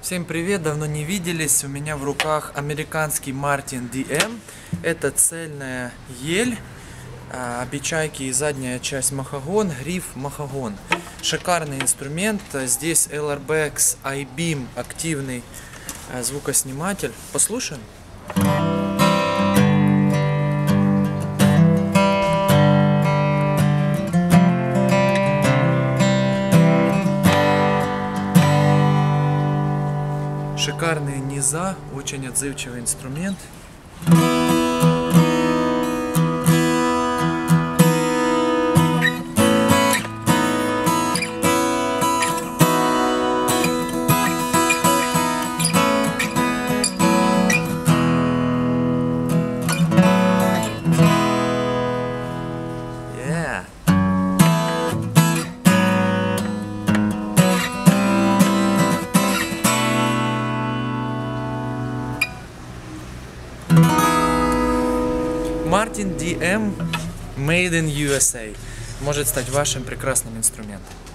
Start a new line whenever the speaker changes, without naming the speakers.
Всем привет, давно не виделись. У меня в руках американский Martin DM. Это цельная ель, обечайки и задняя часть махагон, гриф махагон. Шикарный инструмент. Здесь LRBX iBeam, активный звукосниматель. Послушаем. Шикарные низа, очень отзывчивый инструмент. Yeah. Martin DM Made in USA может стать вашим прекрасным инструментом.